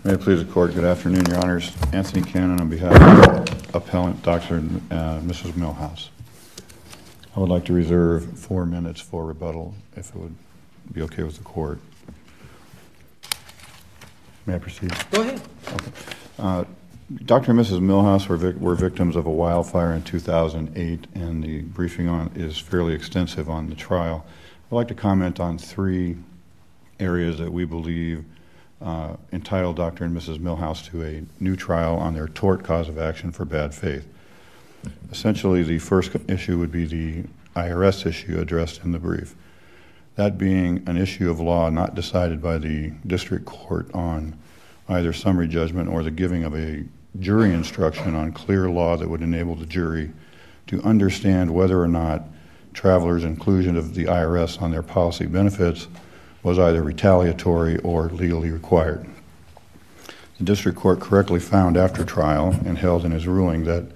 May it please the Court, good afternoon, Your Honors. Anthony Cannon on behalf of Appellant Dr. Mrs. Milhouse. I would like to reserve 4 minutes for rebuttal, if it would be okay with the Court. May I proceed? Go ahead. Okay. Dr. and Mrs. Milhouse were victims of a wildfire in 2008, and the briefing is fairly extensive on the trial. I'd like to comment on 3 areas that we believe entitle Dr. and Mrs. Milhouse to a new trial on their tort cause of action for bad faith. Essentially, the first issue would be the IRS issue addressed in the brief. That being an issue of law not decided by the district court on either summary judgment or the giving of a jury instruction on clear law that would enable the jury to understand whether or not travelers' inclusion of the IRS on their policy benefits was either retaliatory or legally required. The district court correctly found after trial and held in his ruling that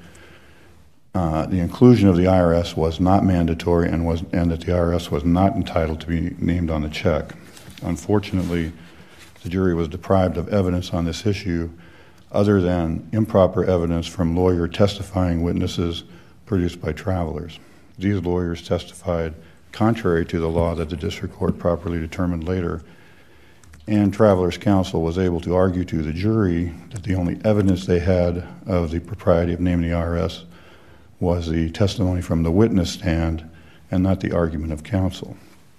the inclusion of the IRS was not mandatory and that the IRS was not entitled to be named on the check. Unfortunately, the jury was deprived of evidence on this issue other than improper evidence from lawyer testifying witnesses produced by travelers. These lawyers testified contrary to the law that the district court properly determined later, and Travelers' Counsel was able to argue to the jury that the only evidence they had of the propriety of naming the IRS was the testimony from the witness stand and not the argument of counsel.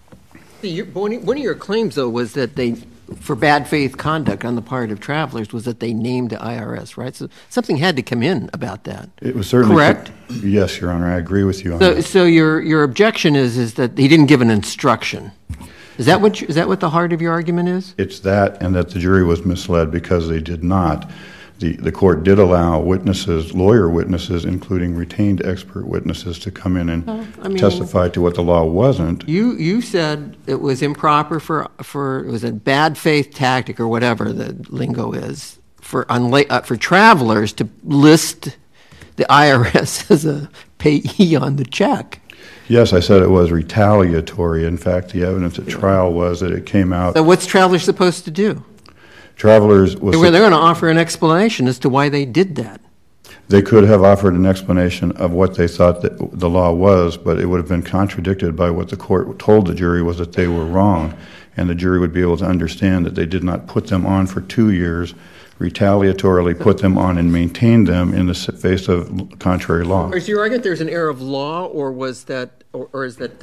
One of your claims, though, was that for bad faith conduct on the part of travelers, was that they named the IRS, right? So something had to come in about that. It was certainly correct. Yes, Your Honor, I agree with you on that. So your objection is that he didn't give an instruction. Is that what the heart of your argument is? It's that, and that the jury was misled because they did not. The court did allow witnesses, lawyer witnesses, including retained expert witnesses, to come in and testify to what the law wasn't. You said it was improper for it was a bad faith tactic or whatever the lingo is for travelers to list the IRS as a payee on the check. Yes, I said it was retaliatory. In fact, the evidence at trial was that it came out. So what's travelers supposed to do? Travelers was. They're going to offer an explanation as to why they did that. They could have offered an explanation of what they thought that the law was, but it would have been contradicted by what the court told the jury was that they were wrong, and the jury would be able to understand that they did not put them on for 2 years, retaliatorily put them on and maintain them in the face of contrary law. Is your argument there's an error of law, or was that, or is that?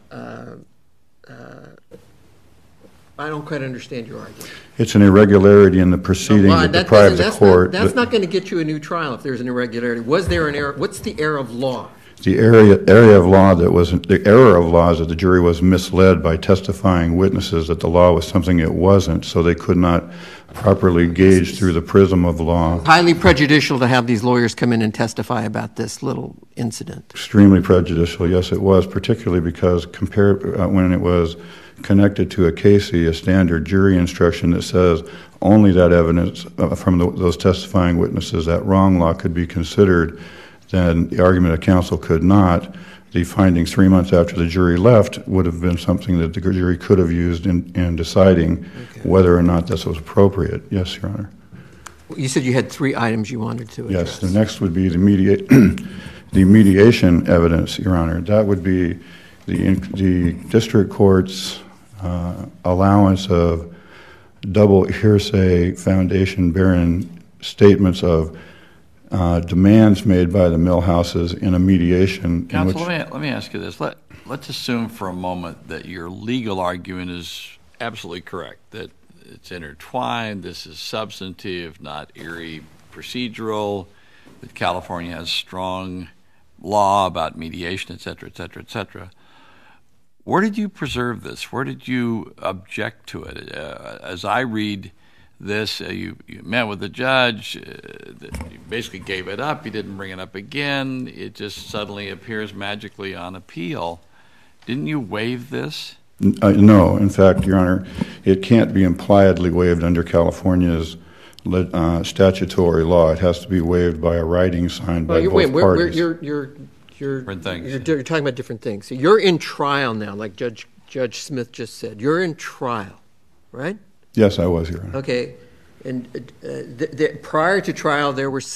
I don't quite understand your argument. It's an irregularity in the proceeding that deprives the court. That's not going to get you a new trial if there's an irregularity. Was there an error? What's the error of law? The area of law that was the error of law is that the jury was misled by testifying witnesses that the law was something it wasn't, so they could not properly gauge through the prism of law. Highly prejudicial to have these lawyers come in and testify about this little incident. Extremely prejudicial, yes, it was, particularly because when it was connected to a CASE, a standard jury instruction that says only that evidence from those testifying witnesses, that wrong law could be considered, then the argument of counsel could not. The findings 3 months after the jury left would have been something that the jury could have used in deciding whether or not this was appropriate. Yes, Your Honor. You said you had 3 items you wanted to address. Yes, the next would be the mediation evidence, Your Honor. That would be the district court's allowance of double hearsay foundation-bearing statements of demands made by the Milhouses in a mediation. Counsel, let me ask you this. Let's assume for a moment that your legal argument is absolutely correct, that it's intertwined, this is substantive, not eerie procedural, that California has strong law about mediation, et cetera, et cetera, et cetera. Where did you preserve this? Where did you object to it? As I read this, you met with the judge, you basically gave it up, you didn't bring it up again, it just suddenly appears magically on appeal. Didn't you waive this? No, in fact, Your Honor, it can't be impliedly waived under California's statutory law. It has to be waived by a writing signed by both parties. You're talking about different things. So you're in trial now, like Judge Smith just said. You're in trial, right? Yes, I was, Your Honor. Okay. And prior to trial, there were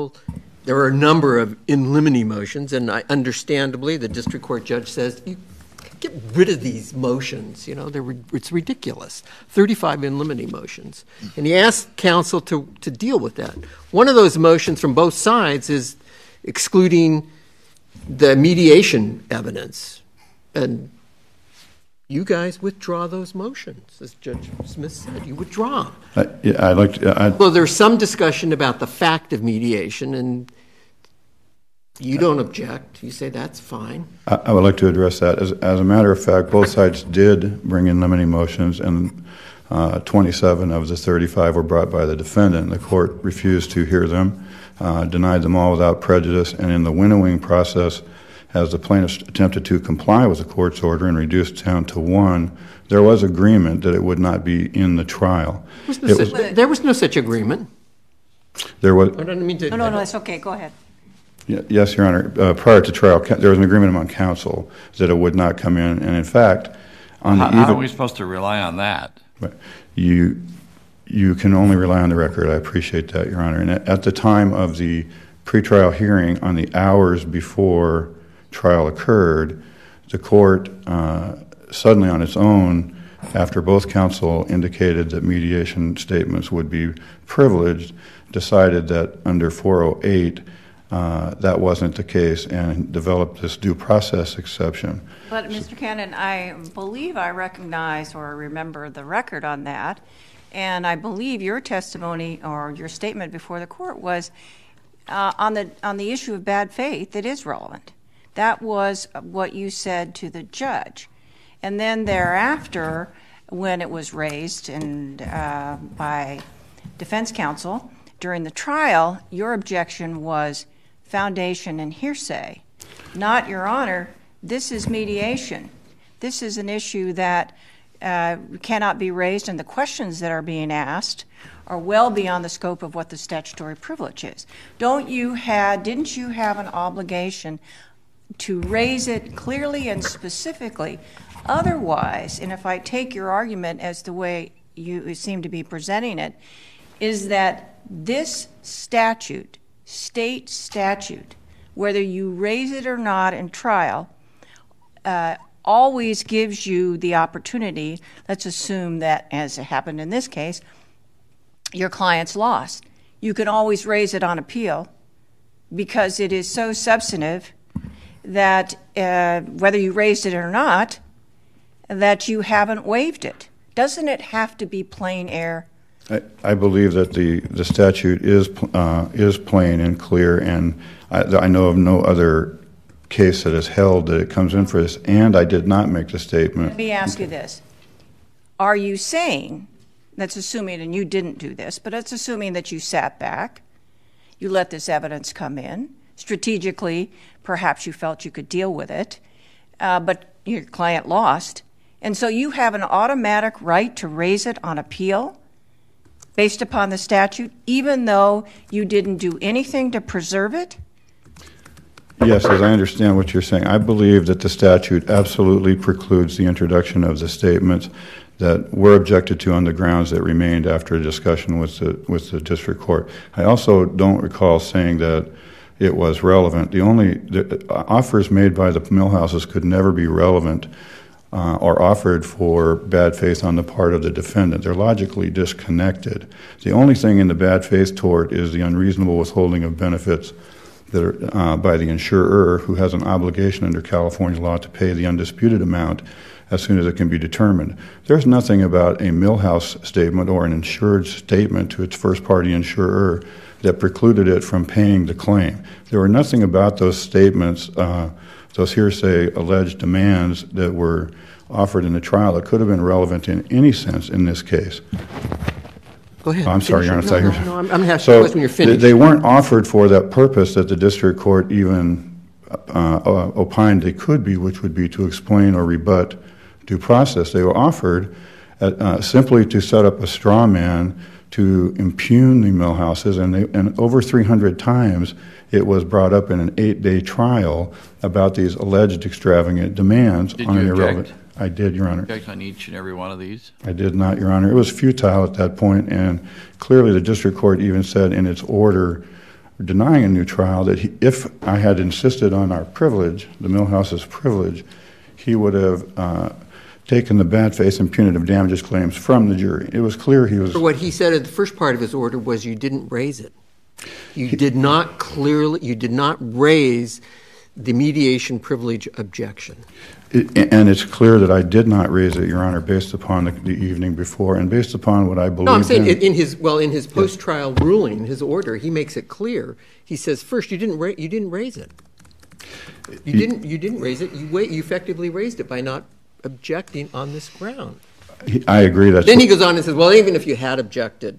a number of in limine motions, and understandably, the district court judge says, you get rid of these motions, it's ridiculous. 35 in limine motions. And he asked counsel to deal with that. One of those motions from both sides is excluding the mediation evidence. And you guys withdraw those motions, as Judge Smith said. You withdraw them. Well, there's some discussion about the fact of mediation, and you don't object. You say that's fine. I would like to address that. As a matter of fact, both sides did bring in limine motions, and 27 of the 35 were brought by the defendant. The court refused to hear them, denied them all without prejudice, and in the winnowing process, as the plaintiffs attempted to comply with the court's order and reduced down to one, there was agreement that it would not be in the trial. There was no such agreement. There was. No, that's okay. Go ahead. Yes, Your Honor. Prior to trial, there was an agreement among counsel that it would not come in, and in fact, how are we supposed to rely on that? You can only rely on the record. I appreciate that, Your Honor. And at the time of the pretrial hearing, on the hours before trial occurred, the court suddenly on its own, after both counsel indicated that mediation statements would be privileged, decided that under 408 that wasn't the case and developed this due process exception. But Mr. Cannon, I believe I recognize or remember the record on that, and I believe your testimony or your statement before the court was on the issue of bad faith. It is relevant. That was what you said to the judge. And then thereafter, when it was raised by defense counsel during the trial, your objection was foundation and hearsay. Not, Your Honor, this is mediation. This is an issue that cannot be raised, and the questions that are being asked are well beyond the scope of what the statutory privilege is. Didn't you have an obligation to raise it clearly and specifically? Otherwise, and if I take your argument as the way you seem to be presenting it, is that this statute, state statute, whether you raise it or not in trial, always gives you the opportunity, let's assume that, as it happened in this case, your client's lost. You can always raise it on appeal because it is so substantive that whether you raised it or not, that you haven't waived it. Doesn't it have to be plain error? I believe that the statute is plain and clear, and I know of no other case that has held that it comes in for this, and I did not make the statement. Let me ask you this. Are you saying, let's assuming, and you didn't do this, but let's assuming that you sat back, you let this evidence come in, strategically, perhaps you felt you could deal with it, but your client lost, and so you have an automatic right to raise it on appeal based upon the statute, even though you didn't do anything to preserve it? Yes, as I understand what you're saying, I believe that the statute absolutely precludes the introduction of the statements that were objected to on the grounds that remained after a discussion with the district court. I also don't recall saying that it was relevant. The offers made by the Milhouses could never be relevant or offered for bad faith on the part of the defendant. They're logically disconnected. The only thing in the bad faith tort is the unreasonable withholding of benefits that are, by the insurer, who has an obligation under California law to pay the undisputed amount as soon as it can be determined. There's nothing about a Milhouse statement or an insured statement to its first-party insurer that precluded it from paying the claim. There were nothing about those statements, those hearsay alleged demands that were offered in the trial that could have been relevant in any sense in this case. Go ahead. Oh, I'm sorry, Your Honor. No, I'm asking you when you're finished. They weren't offered for that purpose that the district court even opined they could be, which would be to explain or rebut due process. They were offered simply to set up a straw man to impugn the Milhouses, and over 300 times it was brought up in an 8-day trial about these alleged extravagant demands on an irrelevant. Object? I did, Your Honor. Object on each and every one of these? I did not, Your Honor. It was futile at that point, and clearly the district court even said in its order denying a new trial that if I had insisted on our privilege, the Milhouse's privilege, he would have taken the bad faith and punitive damages claims from the jury. It was clear he was... What he said in the first part of his order was you didn't raise it. You did not raise the mediation privilege objection. And it's clear that I did not raise it, Your Honor, based upon the evening before and based upon what I believe. No, I'm saying in his post-trial ruling, his order, he makes it clear. He says first you didn't raise it. You didn't raise it. You effectively raised it by not objecting on this ground. I agree. Then he goes on and says, well, even if you had objected,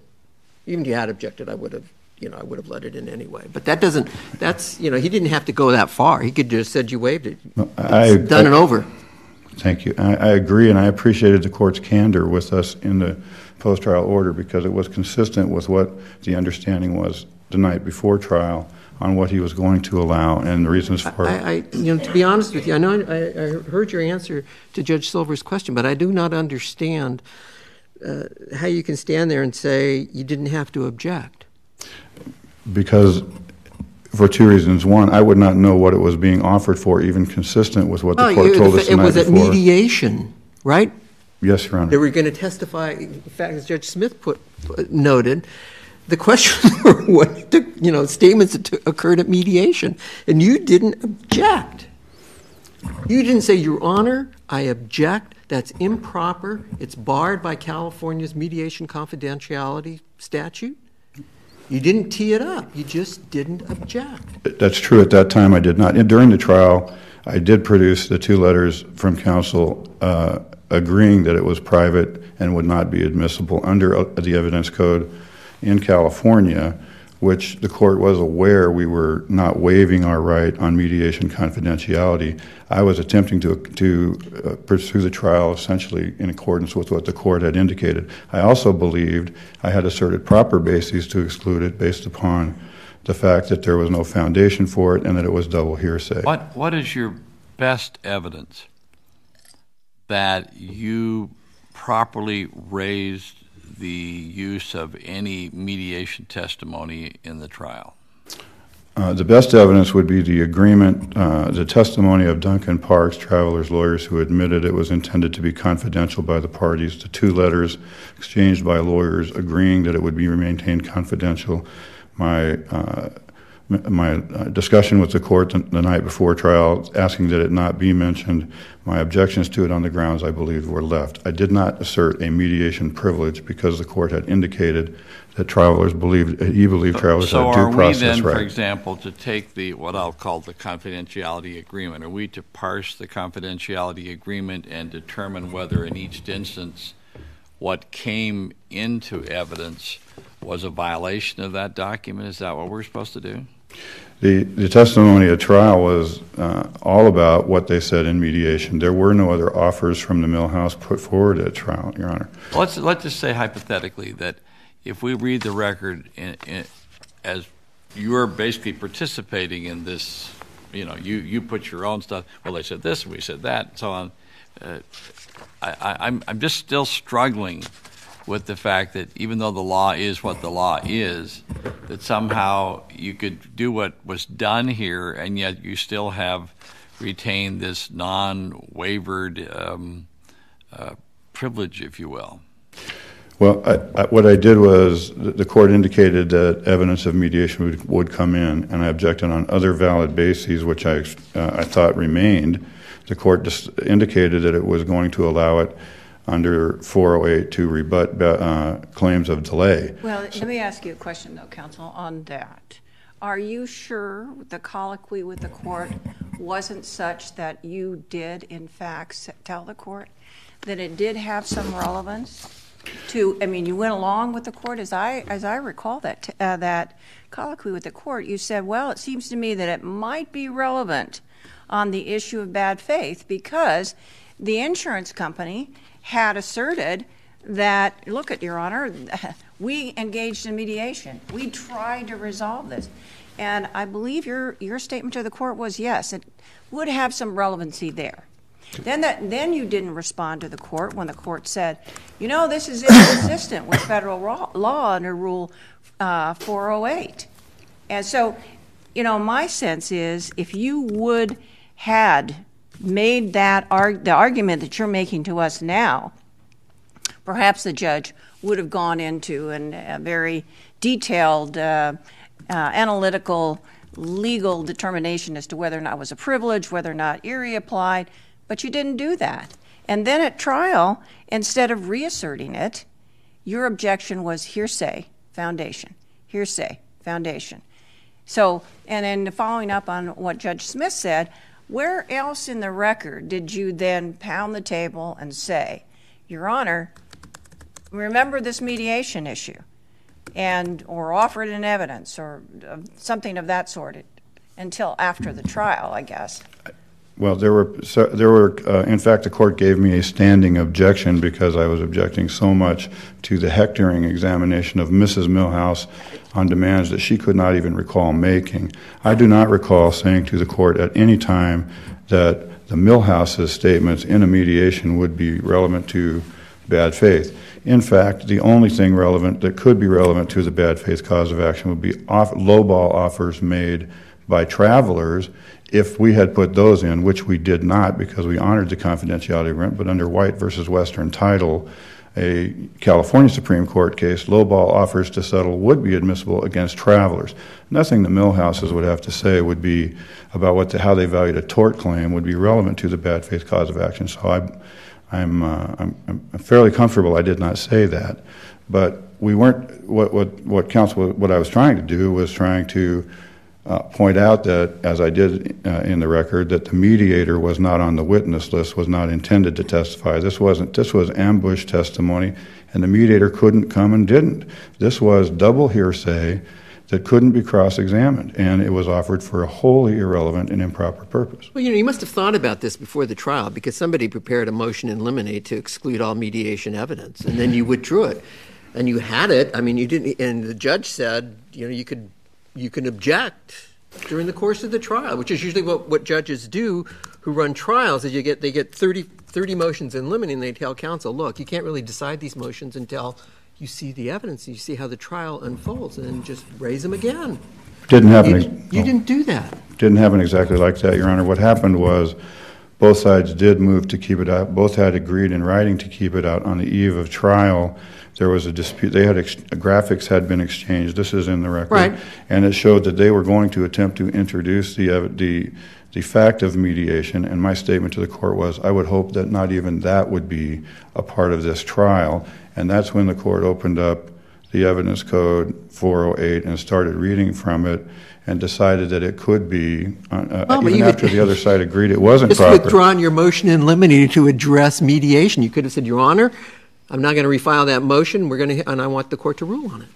I would have. I would have let it in anyway. But he didn't have to go that far. He could just said you waived it. It's done and over. Thank you. I agree, and I appreciated the court's candor with us in the post-trial order because it was consistent with what the understanding was the night before trial on what he was going to allow and the reasons for it. To be honest with you, I know I heard your answer to Judge Silver's question, but I do not understand how you can stand there and say you didn't have to object. Because for two reasons. One, I would not know what it was being offered for, even consistent with what the court told us the night before. It was at mediation, right? Yes, Your Honor. They were going to testify. In fact, as Judge Smith noted, the questions were what statements that occurred at mediation, and you didn't object. You didn't say, Your Honor, I object. That's improper. It's barred by California's mediation confidentiality statute. You didn't tee it up. You just didn't object. That's true. At that time, I did not. And during the trial, I did produce the two letters from counsel agreeing that it was private and would not be admissible under the evidence code in California, which the court was aware we were not waiving our right on mediation confidentiality. I was attempting to pursue the trial essentially in accordance with what the court had indicated. I also believed I had asserted proper bases to exclude it based upon the fact that there was no foundation for it and that it was double hearsay. What is your best evidence that you properly raised the use of any mediation testimony in the trial? The best evidence would be the agreement, the testimony of Duncan Parks, Travelers Lawyers, who admitted it was intended to be confidential by the parties, the two letters exchanged by lawyers agreeing that it would be maintained confidential, my discussion with the court the night before trial asking that it not be mentioned, my objections to it on the grounds I believe were left. I did not assert a mediation privilege because the court had indicated that Travelers believed Travelers had due process right. So are we then, right. For example, to take what I'll call the confidentiality agreement, are we to parse the confidentiality agreement and determine whether in each instance what came into evidence was a violation of that document? Is that what we're supposed to do? The testimony at trial was all about what they said in mediation. There were no other offers from the Milhouse put forward at trial, Your Honor. Let's just say hypothetically that if we read the record as you're basically participating in this, you put your own stuff, well, they said this, we said that, and so on. I'm just still struggling with the fact that even though the law is what the law is, that somehow you could do what was done here and yet you still have retained this non-wavered privilege, if you will. Well, what I did was the court indicated that evidence of mediation would come in, and I objected on other valid bases, which I thought remained. The court just indicated that it was going to allow it under 408 to rebut claims of delay. Well, let me ask you a question, though, counsel, on that. Are you sure the colloquy with the court wasn't such that you did, in fact, tell the court that it did have some relevance to, you went along with the court, as I recall that colloquy with the court, you said, well, it seems to me that it might be relevant on the issue of bad faith because the insurance company had asserted that, look at Your Honor, we engaged in mediation. We tried to resolve this. And I believe your statement to the court was, yes, it would have some relevancy there. Then you didn't respond to the court when the court said, you know, this is inconsistent with federal law under Rule 408. And so, you know, my sense is if you would had made that the argument that you're making to us now, perhaps the judge would have gone into a very detailed analytical legal determination as to whether or not it was a privilege, whether or not Erie applied, but you didn't do that. And then at trial, instead of reasserting it, your objection was hearsay, foundation, hearsay, foundation. So, and then following up on what Judge Smith said, where else in the record did you then pound the table and say, Your Honor, remember this mediation issue, or offer it in evidence or something of that sort until after the trial, I guess? Well, there were in fact, the court gave me a standing objection because I was objecting so much to the hectoring examination of Mrs. Milhouse on demands that she could not even recall making. I do not recall saying to the court at any time that the Milhouse's statements in a mediation would be relevant to bad faith. In fact, the only thing relevant that could be relevant to the bad faith cause of action would be lowball offers made by travelers if we had put those in, which we did not because we honored the confidentiality agreement, but under White versus Western Title, a California Supreme Court case, lowball offers to settle would be admissible against travelers. Nothing the Milhouses would have to say would be about how they valued a tort claim would be relevant to the bad faith cause of action. So I'm fairly comfortable I did not say that, but we weren't. What I was trying to do was trying to point out that, as I did in the record, that the mediator was not on the witness list, was not intended to testify. This was ambush testimony, and the mediator couldn't come and didn't. This was double hearsay that couldn't be cross-examined, and it was offered for a wholly irrelevant and improper purpose. Well, you must have thought about this before the trial because somebody prepared a motion in limine to exclude all mediation evidence, and then you withdrew it, and you had it. I mean, you didn't, and the judge said, you can object during the course of the trial, which is usually what judges do who run trials. Is they get 30 motions in limine, and they tell counsel, look, you can't really decide these motions until you see the evidence and you see how the trial unfolds, and then just raise them again. Didn't happen. You didn't do that. Didn't happen exactly like that, Your Honor. What happened was both sides did move to keep it out. Both had agreed in writing to keep it out on the eve of trial. There was a dispute. They had graphics had been exchanged. This is in the record, right? And it showed that they were going to attempt to introduce the fact of mediation. And my statement to the court was, I would hope that not even that would be a part of this trial. And that's when the court opened up the evidence code 408 and started reading from it, and decided that it could be, even after the other side agreed it wasn't proper. Just withdrawn your motion in limine to address mediation. You could have said, Your Honor, I'm not going to refile that motion. And I want the court to rule on it.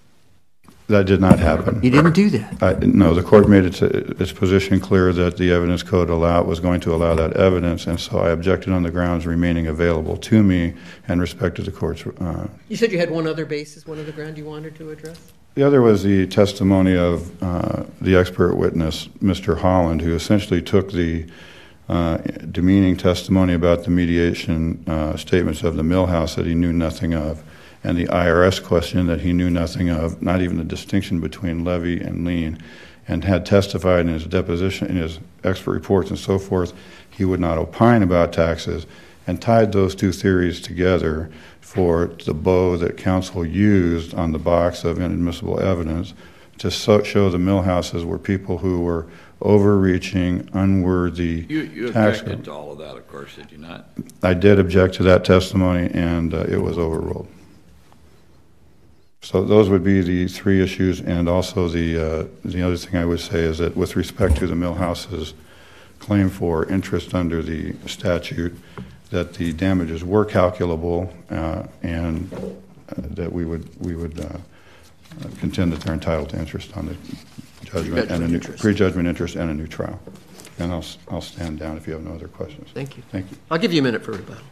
That did not happen. You didn't do that. No, the court made its position clear that the evidence code was going to allow that evidence, and so I objected on the grounds remaining available to me and respected the court's. You said you had one other ground you wanted to address? The other was the testimony of the expert witness, Mr. Holland, who essentially took the demeaning testimony about the mediation statements of the Milhouse that he knew nothing of, and the IRS question that he knew nothing of, not even the distinction between levy and lien, and had testified in his deposition, in his expert reports and so forth, he would not opine about taxes, and tied those two theories together for the bow that counsel used on the box of inadmissible evidence to show the Milhouses were people who were overreaching, unworthy You objected to all of that, of course, did you not? I did object to that testimony, and it was overruled. So those would be the three issues, and also the other thing I would say is that with respect to the Milhouse's claim for interest under the statute, that the damages were calculable, and that we would contend that they're entitled to interest on the judgment and a prejudgment interest and a new trial. And I'll stand down if you have no other questions. Thank you. Thank you. I'll give you a minute for rebuttal.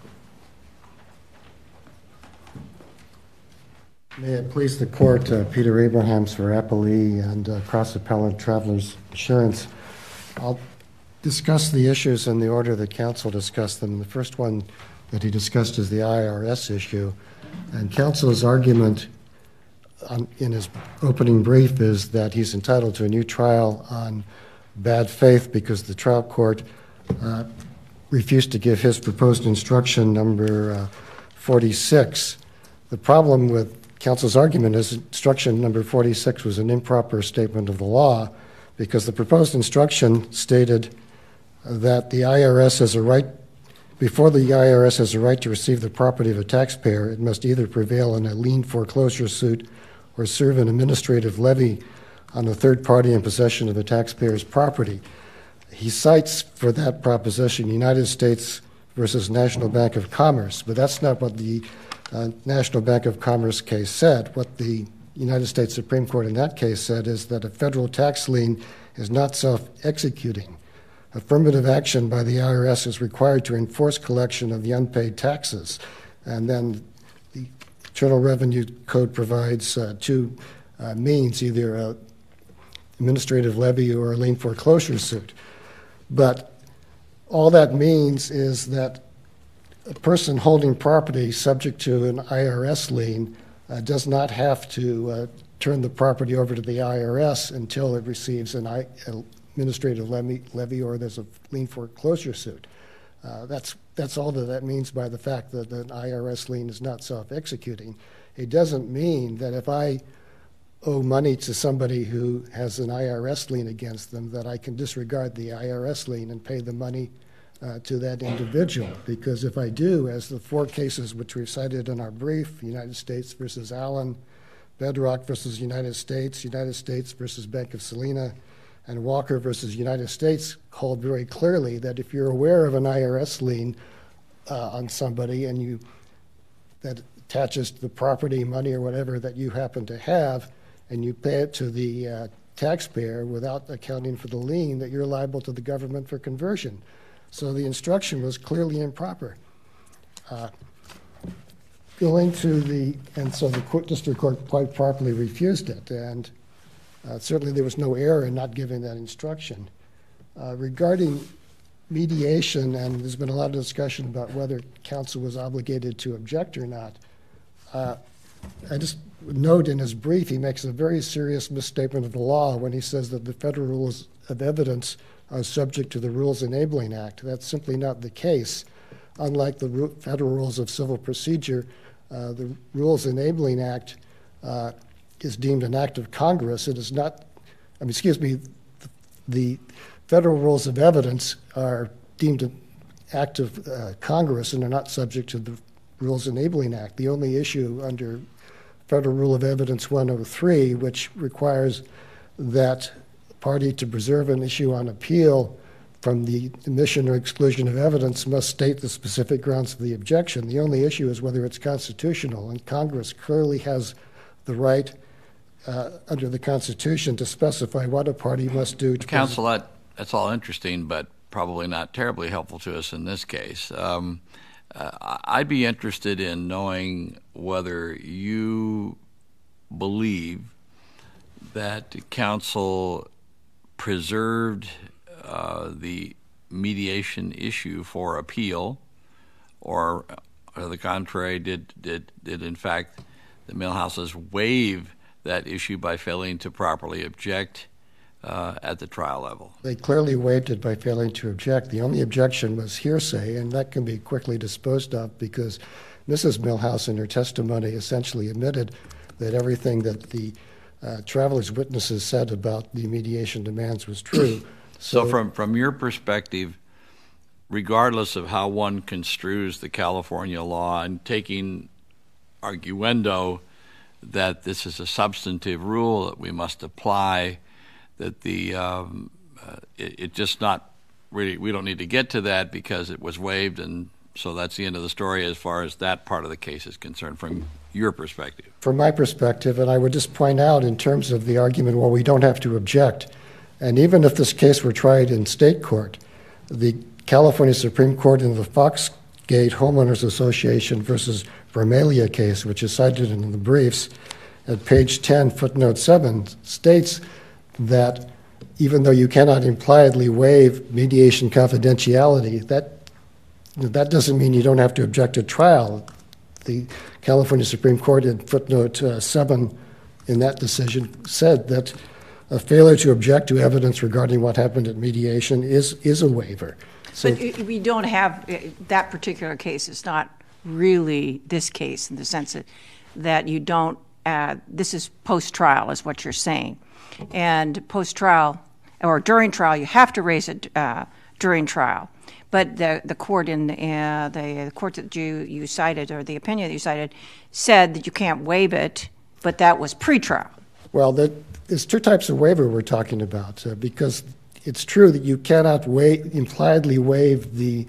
May it please the court, Peter Abrahams for Applee and Cross Appellant Travelers Insurance. I'll discuss the issues in the order that counsel discussed them. The first one that he discussed is the IRS issue. And counsel's argument in his opening brief is that he's entitled to a new trial on bad faith because the trial court refused to give his proposed instruction number 46. The problem with counsel's argument is instruction number 46 was an improper statement of the law because the proposed instruction stated that the IRS has a right, before the IRS has a right to receive the property of a taxpayer, it must either prevail in a lien foreclosure suit or serve an administrative levy on a third party in possession of the taxpayer's property. He cites for that proposition United States versus National Bank of Commerce, but that's not what the National Bank of Commerce case said. What the United States Supreme Court in that case said is that a federal tax lien is not self-executing. Affirmative action by the IRS is required to enforce collection of the unpaid taxes. And then the Internal Revenue Code provides two means, either an administrative levy or a lien foreclosure suit. But all that means is that a person holding property subject to an IRS lien does not have to turn the property over to the IRS until it receives an administrative levy or there's a lien foreclosure suit. That's all that means by the fact that an IRS lien is not self-executing. It doesn't mean that if I owe money to somebody who has an IRS lien against them that I can disregard the IRS lien and pay the money to that individual, because if I do, as the four cases which we've cited in our brief, United States versus Allen, Bedrock versus United States versus Bank of Salina, and Walker versus United States hold very clearly that if you're aware of an IRS lien on somebody and that attaches to the property, money, or whatever that you happen to have, and you pay it to the taxpayer without accounting for the lien, that you're liable to the government for conversion. So the instruction was clearly improper. And so the district court quite properly refused it, and certainly there was no error in not giving that instruction. Regarding mediation, and there's been a lot of discussion about whether counsel was obligated to object or not, I just note in his brief he makes a very serious misstatement of the law when he says that the federal rules of evidence are subject to the Rules Enabling Act. That's simply not the case. Unlike the federal rules of civil procedure, the Rules Enabling Act is deemed an act of Congress. It is not, the federal rules of evidence are deemed an act of Congress and are not subject to the Rules Enabling Act. The only issue under Federal Rule of Evidence 103, which requires that party to preserve an issue on appeal from the admission or exclusion of evidence must state the specific grounds of the objection. The only issue is whether it's constitutional, and Congress clearly has the right under the Constitution to specify what a party must do. Counsel, that's all interesting, but probably not terribly helpful to us in this case. I'd be interested in knowing whether you believe that counsel preserved the mediation issue for appeal, or the contrary, did in fact the Milhouses waive that issue by failing to properly object at the trial level? They clearly waived it by failing to object. The only objection was hearsay, and that can be quickly disposed of because Mrs. Milhouse in her testimony essentially admitted that everything that the travelers' witnesses said about the mediation demands was true. So from your perspective, regardless of how one construes the California law, and taking arguendo that this is a substantive rule that we must apply, that it just not really, we don't need to get to that because it was waived, and so that's the end of the story as far as that part of the case is concerned from your perspective. From my perspective, and I would just point out in terms of the argument, well, we don't have to object, and even if this case were tried in state court, the California Supreme Court in the Foxgate Homeowners Association versus Vermelia case, which is cited in the briefs, at page 10, footnote 7, states that even though you cannot impliedly waive mediation confidentiality, that doesn't mean you don't have to object to trial. The California Supreme Court in footnote 7 in that decision said that a failure to object to evidence regarding what happened at mediation is a waiver. So, but we don't have, that particular case is not really this case in the sense that you don't, this is post-trial is what you're saying. And post-trial, or during trial, you have to raise it during trial. But the court in the court that you cited, or the opinion that you cited, said that you can't waive it, but that was pre-trial. Well, there's two types of waiver we're talking about, because it's true that you cannot impliedly waive the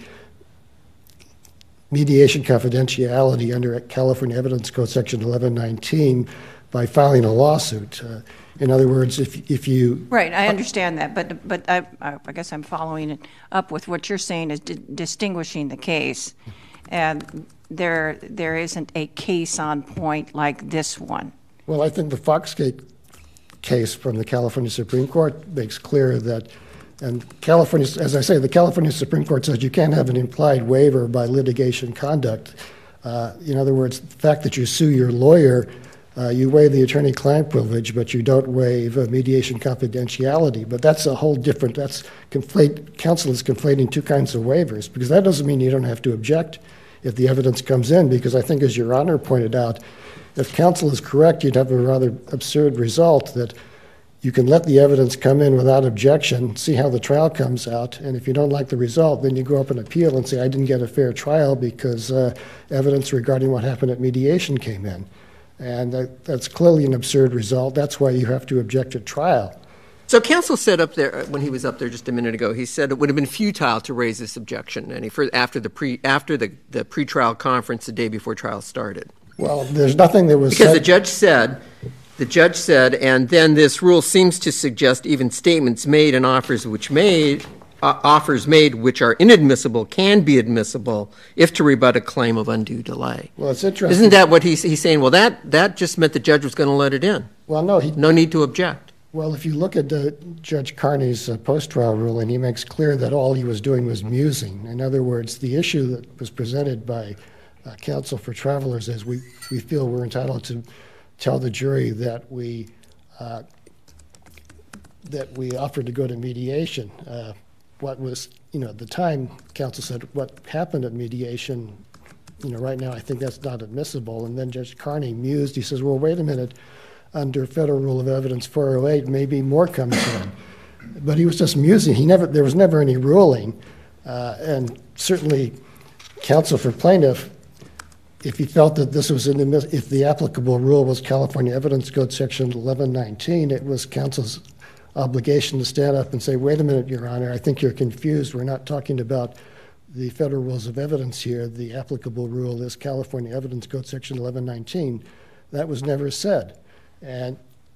mediation confidentiality under California Evidence Code Section 1119 by filing a lawsuit. In other words, if you... Right, I understand that, but I guess I'm following it up with what you're saying is distinguishing the case. And there isn't a case on point like this one. Well, I think the Foxgate case from the California Supreme Court makes clear that, and California, as I say, the California Supreme Court says you can't have an implied waiver by litigation conduct. In other words, the fact that you sue your lawyer, you waive the attorney-client privilege, but you don't waive mediation confidentiality. But that's a whole different, counsel is conflating two kinds of waivers, because that doesn't mean you don't have to object if the evidence comes in, because I think, as Your Honor pointed out, if counsel is correct, you'd have a rather absurd result that you can let the evidence come in without objection, see how the trial comes out, and if you don't like the result, then you go up and appeal and say, I didn't get a fair trial because evidence regarding what happened at mediation came in. And that's clearly an absurd result. That's why you have to object at trial. So counsel said up there, when he was up there just a minute ago, he said it would have been futile to raise this objection after the pretrial conference the day before trial started. Well, there's nothing that was because said. The judge said, and then this rule seems to suggest even statements made and offers made which are inadmissible can be admissible if to rebut a claim of undue delay. Well, it's interesting. Isn't that what he's saying? Well, that just meant the judge was going to let it in. Well, no. No need to object. Well, if you look at Judge Carney's post-trial ruling, he makes clear that all he was doing was musing. In other words, the issue that was presented by counsel for travelers is we feel we're entitled to tell the jury that we offered to go to mediation. What was, at the time, counsel said what happened at mediation, right now I think that's not admissible. And then Judge Carney mused. He says, well, wait a minute. Under Federal Rule of Evidence 408, maybe more comes in. But he was just musing. There was never any ruling. And certainly counsel for plaintiff, if he felt that this was if the applicable rule was California Evidence Code Section 1119, it was counsel's obligation to stand up and say, wait a minute, Your Honor, I think you're confused. We're not talking about the Federal Rules of Evidence here. The applicable rule is California Evidence Code Section 1119. That was never said. And,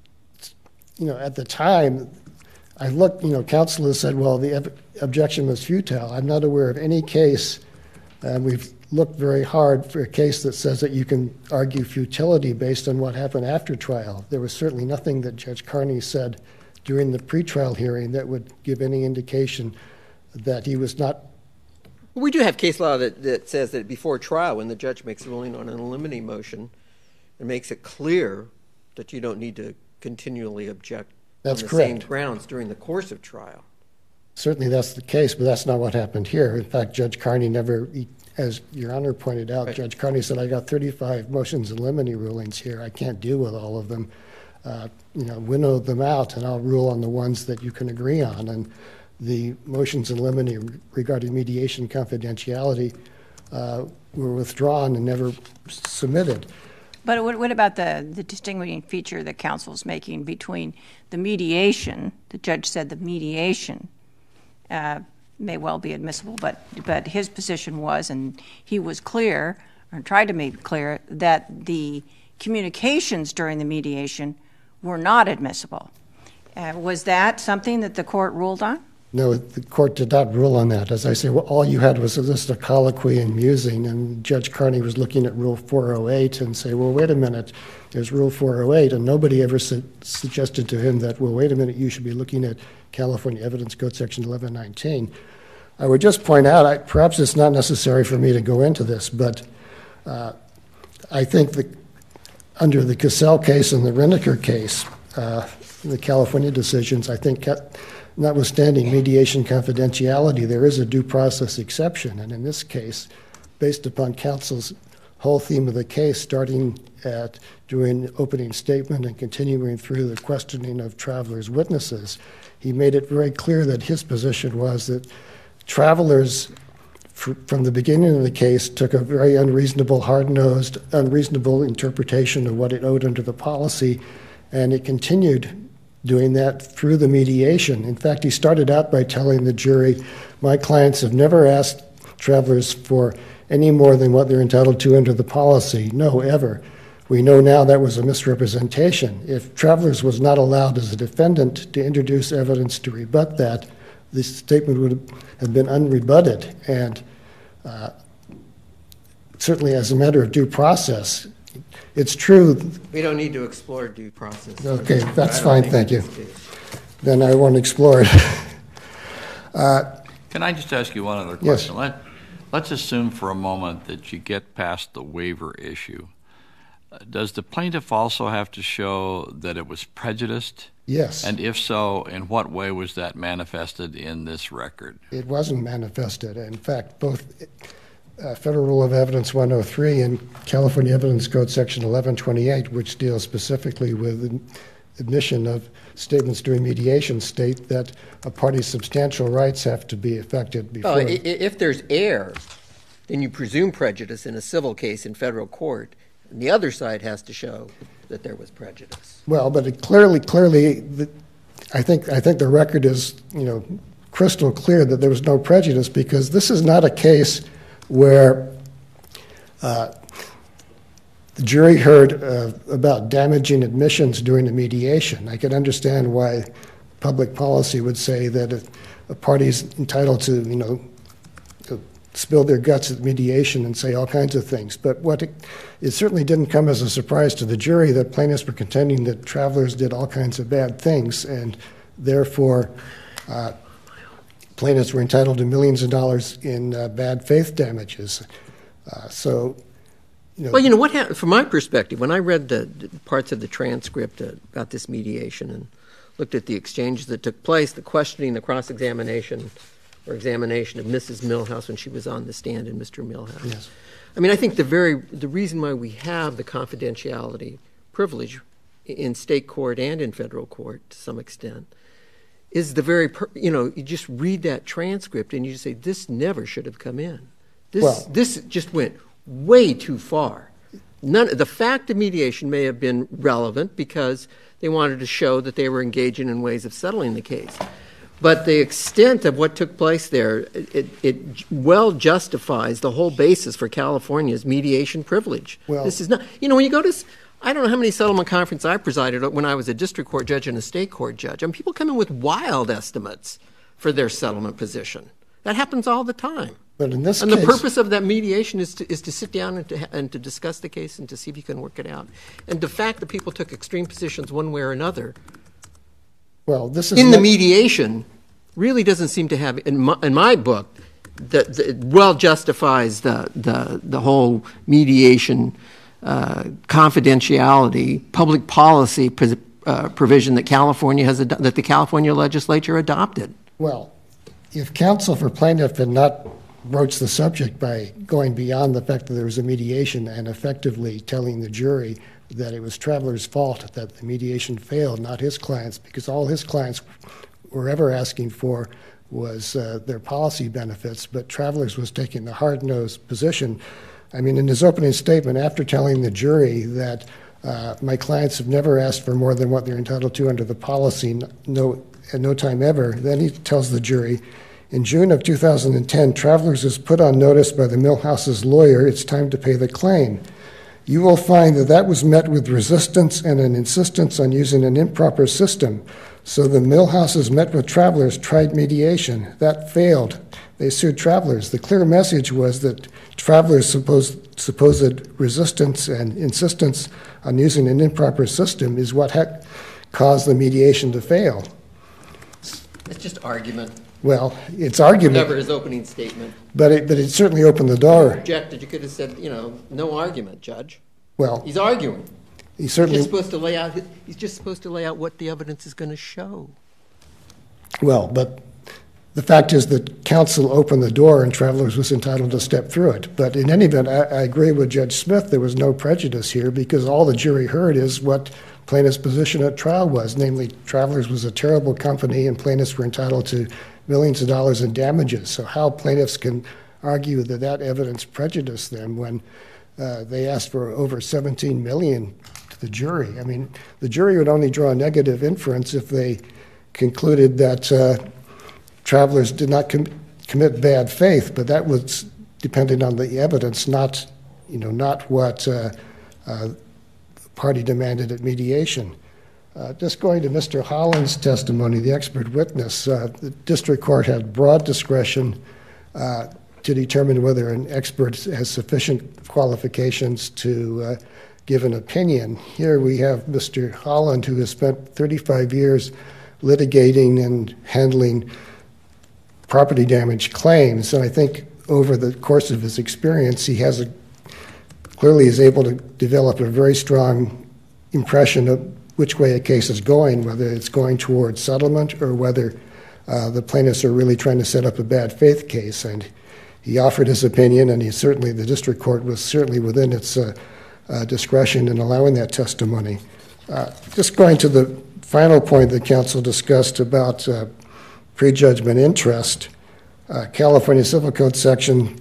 at the time, I looked, counsel has said, well, the objection was futile. I'm not aware of any case, and we've looked very hard for a case that says that you can argue futility based on what happened after trial. There was certainly nothing that Judge Carney said during the pretrial hearing that would give any indication that he was not. We do have case law that says that before trial, when the judge makes a ruling on an eliminating motion, it makes it clear that you don't need to continually object on the same grounds during the course of trial. Certainly that's the case, but that's not what happened here. In fact, Judge Carney never, as Your Honor pointed out, right. Judge Carney said, I got 35 motions and limine rulings here. I can't deal with all of them. Winnow them out, and I'll rule on the ones that you can agree on. And the motions in limine regarding mediation confidentiality were withdrawn and never submitted. But what about the distinguishing feature that counsel's making between the mediation? The judge said the mediation may well be admissible, but his position was, and he was clear, or tried to make it clear, that the communications during the mediation were not admissible. Was that something that the court ruled on? No, the court did not rule on that. As I say, well, all you had was just a colloquy and musing, and Judge Carney was looking at Rule 408 and say, well, wait a minute, there's Rule 408, and nobody ever suggested to him that, well, wait a minute, you should be looking at California Evidence Code Section 1119. I would just point out, perhaps it's not necessary for me to go into this, but I think that under the Cassell case and the Renneker case, the California decisions, I think notwithstanding mediation confidentiality, there is a due process exception. And in this case, based upon counsel's whole theme of the case, starting at doing opening statement and continuing through the questioning of Traveler's witnesses, he made it very clear that his position was that Travelers, from the beginning of the case, took a very unreasonable, hard-nosed, unreasonable interpretation of what it owed under the policy, and it continued doing that through the mediation. In fact, he started out by telling the jury, my clients have never asked Travelers for any more than what they're entitled to under the policy. No, ever. We know now that was a misrepresentation. If Travelers was not allowed as a defendant to introduce evidence to rebut that, this statement would have been unrebutted. And certainly as a matter of due process, it's true. We don't need to explore due process. Okay, that's fine, thank you. Then I won't explore it. Can I just ask you one other question? Yes. Let's assume for a moment that you get past the waiver issue. Does the plaintiff also have to show that it was prejudiced? Yes. And if so, in what way was that manifested in this record? It wasn't manifested. In fact, both Federal Rule of Evidence 103 and California Evidence Code Section 1128, which deals specifically with admission of statements during mediation, state that a party's substantial rights have to be affected before. Well, if there's error, then you presume prejudice in a civil case in federal court, and the other side has to show that there was prejudice. Well, but it clearly, I think the record is, crystal clear that there was no prejudice, because this is not a case where the jury heard about damaging admissions during a mediation. I can understand why public policy would say that a party's entitled to, spill their guts at mediation and say all kinds of things. But it certainly didn't come as a surprise to the jury that plaintiffs were contending that Travelers did all kinds of bad things, and therefore plaintiffs were entitled to millions of dollars in bad faith damages. Well, what happened, from my perspective, when I read the parts of the transcript about this mediation and looked at the exchanges that took place, the questioning, the cross-examination or examination of Mrs. Milhouse when she was on the stand and Mr. Milhouse. Yes. I mean, I think the reason why we have the confidentiality privilege in state court and in federal court to some extent is you just read that transcript and you just say, this never should have come in. This just went way too far. The fact of mediation may have been relevant because they wanted to show that they were engaging in ways of settling the case. But the extent of what took place there, it well justifies the whole basis for California's mediation privilege. Well, this is not, when you go to, I don't know how many settlement conferences I presided at when I was a district court judge and a state court judge. I mean, people come in with wild estimates for their settlement position. That happens all the time. But in this and case, the purpose of that mediation is to sit down and to discuss the case and to see if you can work it out. And the fact that people took extreme positions one way or another in the mediation really doesn't seem to have, in my book, that well justifies the whole mediation confidentiality public policy provision that that the California legislature adopted. Well, if counsel for plaintiff had not broached the subject by going beyond the fact that there was a mediation and effectively telling the jury that it was Traveler's fault that the mediation failed, not his clients, because all his clients were ever asking for was their policy benefits, but Travelers was taking the hard-nosed position. I mean, in his opening statement, after telling the jury that my clients have never asked for more than what they're entitled to under the policy, at no time ever, then he tells the jury, in June of 2010, Travelers was put on notice by the Milhouse's lawyer, it's time to pay the claim. you will find that that was met with resistance and an insistence on using an improper system. So the Milhouses met with Travelers, tried mediation. That failed. They sued Travelers. The clear message was that Travelers' supposed resistance and insistence on using an improper system is what caused the mediation to fail. It's just argument. Well, it's argument. Never his opening statement. But it certainly opened the door. Objected. You could have said, no argument, Judge. Well, He's arguing. he certainly. He's just supposed to lay out what the evidence is going to show. Well, but the fact is that counsel opened the door and Travelers was entitled to step through it. But in any event, I agree with Judge Smith. There was no prejudice here because all the jury heard is what plaintiff's position at trial was, namely Travelers was a terrible company and plaintiffs were entitled to millions of dollars in damages. So how plaintiffs can argue that that evidence prejudiced them when they asked for over $17 million to the jury? I mean, the jury would only draw a negative inference if they concluded that Travelers did not commit bad faith, but that was dependent on the evidence, not what the party demanded at mediation. Just going to Mr. Holland's testimony, the expert witness, the district court had broad discretion to determine whether an expert has sufficient qualifications to give an opinion. Here we have Mr. Holland, who has spent 35 years litigating and handling property damage claims, and I think over the course of his experience, he has clearly is able to develop a very strong impression of which way a case is going, whether it's going towards settlement or whether the plaintiffs are really trying to set up a bad faith case. And he offered his opinion, and the district court was certainly within its discretion in allowing that testimony. Just going to the final point that counsel discussed about prejudgment interest, California Civil Code section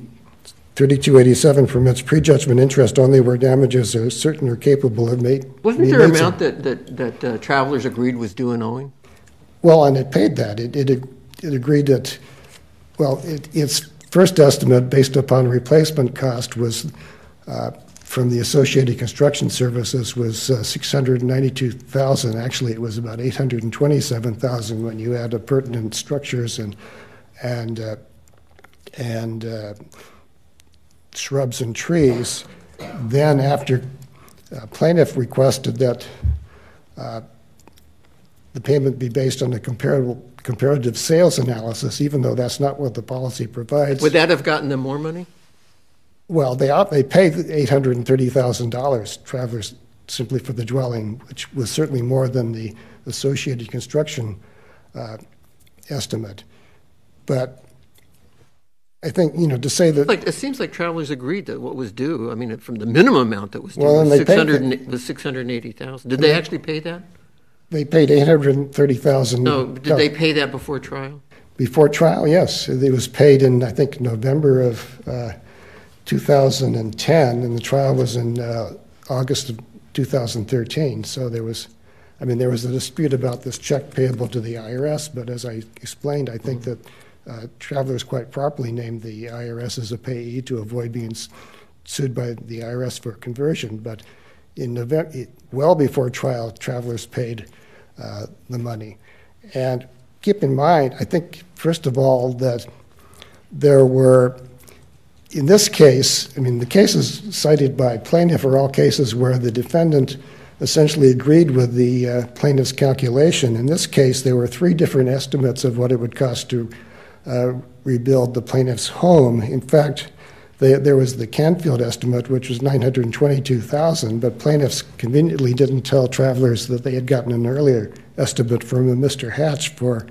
3287 permits prejudgment interest only where damages are certain or capable of making. Wasn't there an amount that Travelers agreed was due and owing? Well, and it paid that. It agreed that, well, its first estimate based upon replacement cost was from the Associated Construction Services was $692,000. Actually, it was about $827,000 when you add appurtenant structures and shrubs and trees. Then after plaintiff requested that the payment be based on a comparative sales analysis, even though that's not what the policy provides. Would that have gotten them more money? Well, they paid $830,000, Travelers, simply for the dwelling, which was certainly more than the Associated Construction estimate. But I think, to say that... It seems like Travelers agreed that what was due, I mean, from the minimum amount that was due, was $680,000. Did they actually pay that? They paid $830,000. No, did they pay that before trial? Before trial, yes. It was paid in, I think, November of 2010, and the trial was in August of 2013. So there was a dispute about this check payable to the IRS, but as I explained, I think that Travelers quite properly named the IRS as a payee to avoid being sued by the IRS for conversion. But in November, well before trial, Travelers paid the money. And keep in mind, I think, first of all, that there were, in this case, the cases cited by plaintiff are all cases where the defendant essentially agreed with the plaintiff's calculation. In this case, there were 3 different estimates of what it would cost to rebuild the plaintiff's home. In fact, there was the Canfield estimate, which was $922,000, but plaintiffs conveniently didn't tell Travelers that they had gotten an earlier estimate from a Mr. Hatch for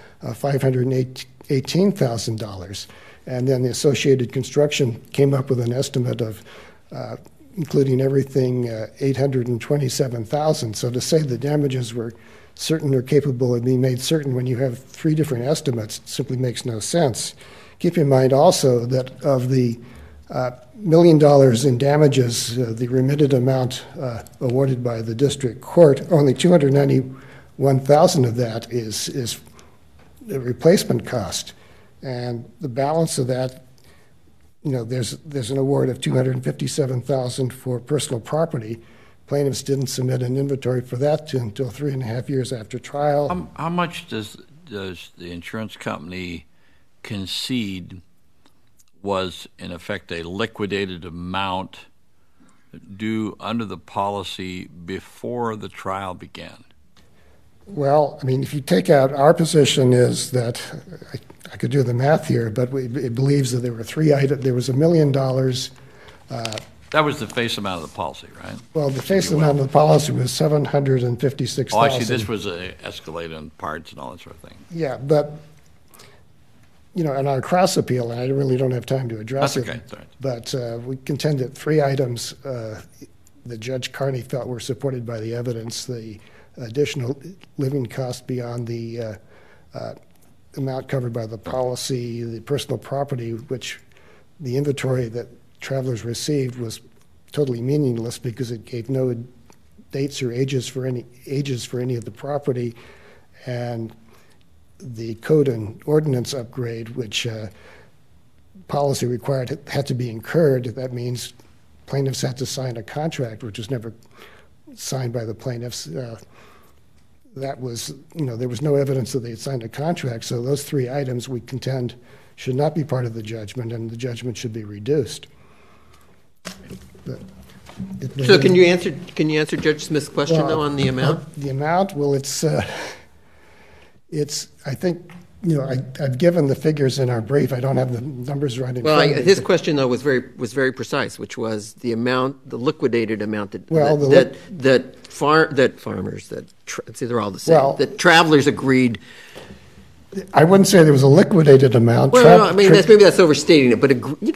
$518,000. And then the Associated Construction came up with an estimate of, including everything, $827,000. So to say the damages were certain or capable of being made certain when you have 3 different estimates simply makes no sense. Keep in mind also that of the $1 million in damages, the remitted amount awarded by the district court, only $291,000 of that is the replacement cost. And the balance of that there's an award of $257,000 for personal property. Plaintiffs didn't submit an inventory for that until 3.5 years after trial. How much does the insurance company concede was, in effect, a liquidated amount due under the policy before the trial began? Well, I mean, if you take out, our position is that, I could do the math here, but it believes that there were three items. There was $1 million. That was the face amount of the policy, right? Well, the face amount of the policy was $756,000. Oh, I see. This was escalated on parts and all that sort of thing. Yeah, but, in our cross appeal, and I really don't have time to address That's it. okay. That's all right. But we contend that three items that Judge Carney felt were supported by the evidence: the additional living cost beyond the amount covered by the policy, the personal property, which the inventory that travelers received was totally meaningless because it gave no dates or ages for any of the property, and the code and ordinance upgrade, which policy required had to be incurred. That means plaintiffs had to sign a contract, which was never signed by the plaintiffs. That was, there was no evidence that they had signed a contract. So those three items we contend should not be part of the judgment, and the judgment should be reduced. So can you answer Judge Smith's question though on the amount? The amount, well, it's I think, I've given the figures in our brief. I don't have the numbers right in front of me. His question though was very precise, which was the amount, the liquidated amount that farmers, see, they're all the same, that travelers agreed. I wouldn't say there was a liquidated amount. Well, maybe that's overstating it, but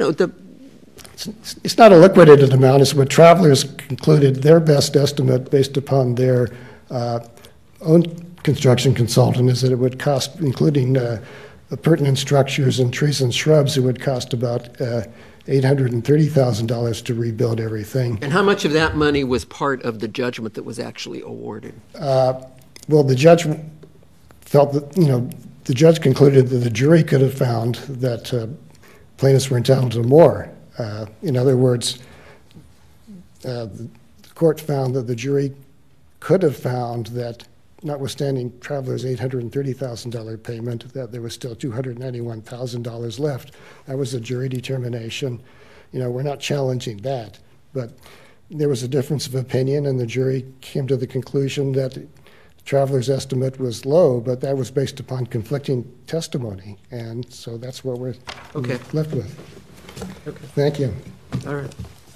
it's not a liquidated amount. It's what travelers concluded their best estimate based upon their own construction consultant is that it would cost, including the pertinent structures and trees and shrubs, it would cost about $830,000 to rebuild everything. And how much of that money was part of the judgment that was actually awarded? Well, the judge felt that, the judge concluded that the jury could have found that plaintiffs were entitled to more. In other words, the court found that the jury could have found that, notwithstanding travelers' $830,000 payment, that there was still $291,000 left. That was a jury determination. We're not challenging that, but there was a difference of opinion, and the jury came to the conclusion that the travelers' estimate was low, but that was based upon conflicting testimony, and so that's what we're left with. Okay. Thank you. All right.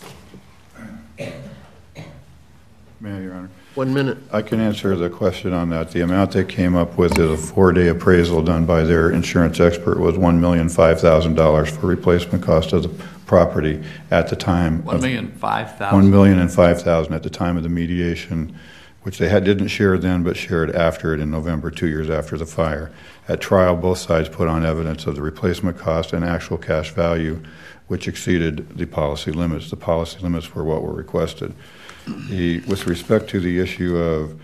May I, Your Honor? 1 minute. I can answer the question on that. The amount they came up with is a 4-day appraisal done by their insurance expert was $1,005,000 for replacement cost of the property at the time. $1,005,000. $1,005,000 at the time of the mediation, which they didn't share then, but shared after it in November, 2 years after the fire. At trial, both sides put on evidence of the replacement cost and actual cash value, which exceeded the policy limits. The policy limits were what were requested. With respect to the issue of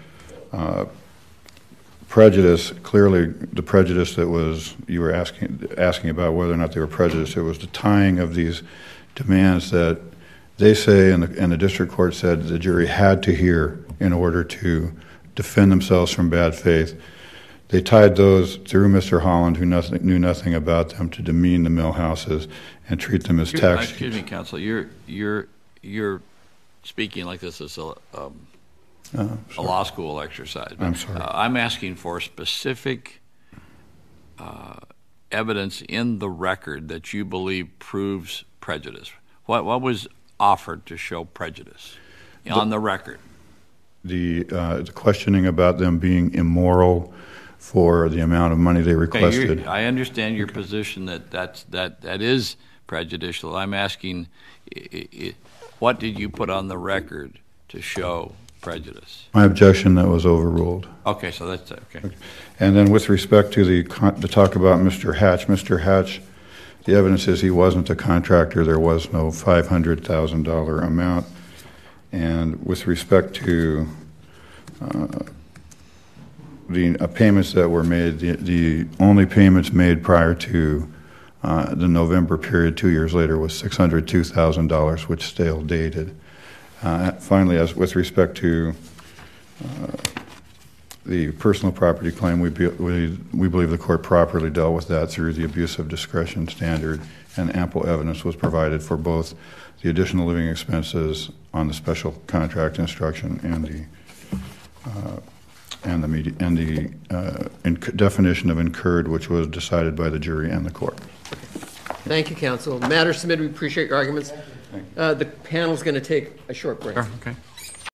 prejudice, clearly the prejudice that was, you were asking about whether or not they were prejudiced, it was the tying of these demands that they say, and the district court said the jury had to hear in order to defend themselves from bad faith. They tied those through Mr. Holland, who knew nothing about them, to demean the Milhouses and treat them as tax. Excuse me, counsel. You're speaking like this is a law school exercise. I'm sorry. I'm asking for specific evidence in the record that you believe proves prejudice. What was offered to show prejudice on the record? The questioning about them being immoral for the amount of money they requested. I understand your position that is prejudicial. I'm asking, what did you put on the record to show prejudice? My objection that was overruled. Okay, so that's okay. And then with respect to the talk about Mr. Hatch, the evidence is he wasn't a contractor. There was no $500,000 amount. And with respect to the payments that were made, the only payments made prior to The November period 2 years later was $602,000, which still dated. Finally, as with respect to the personal property claim, we believe the court properly dealt with that through the abuse of discretion standard, and ample evidence was provided for both the additional living expenses on the special contract instruction and the definition of incurred, which was decided by the jury and the court. Thank you, counsel. Matter submitted. We appreciate your arguments. The panel's going to take a short break. Okay.